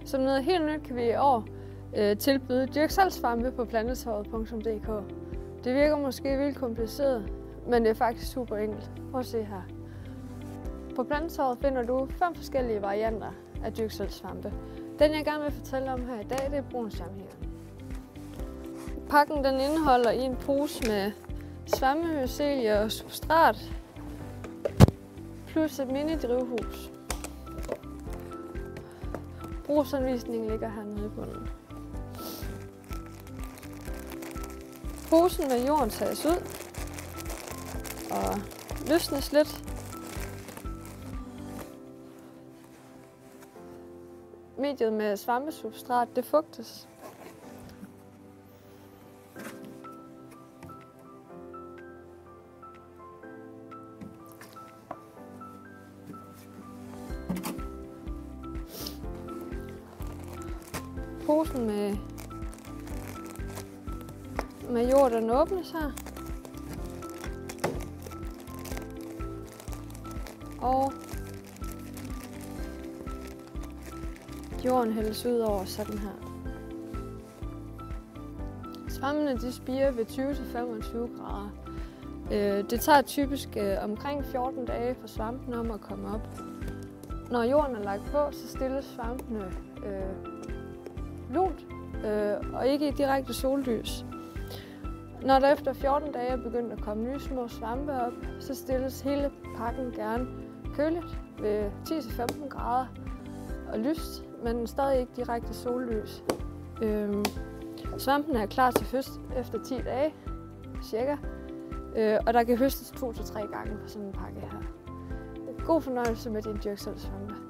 Som noget helt nyt kan vi i år tilbyde dyrk selv svampe på plantetorvet.dk. Det virker måske vildt kompliceret, men det er faktisk super enkelt. Prøv at se her. På Plantetorvet finder du 5 forskellige varianter af dyrk selv svampe. Den jeg gerne vil fortælle om her i dag, det er brun sammenhænger. Pakken den indeholder i en pose med svampemycelie og substrat, plus et mini-drivhus. Brugsanvisningen ligger hernede i bunden. Posen med jorden tages ud og løsnes lidt. Mediet med svampesubstrat det fugtes. Posen med jord, den åbnes her. Og jorden hældes ud over sådan her. Svampene de spirer ved 20-25 grader. Det tager typisk omkring 14 dage for svampene om at komme op. Når jorden er lagt på, så stilles svampene lunt og ikke i direkte sollys. Når der efter 14 dage er begyndt at komme nye små svampe op, så stilles hele pakken gerne køligt ved 10-15 grader og lyst, men stadig ikke direkte sollys. Svampene er klar til høst efter 10 dage, cirka, og der kan høstes 2-3 gange på sådan en pakke her. God fornøjelse med din dyrk selv svampe.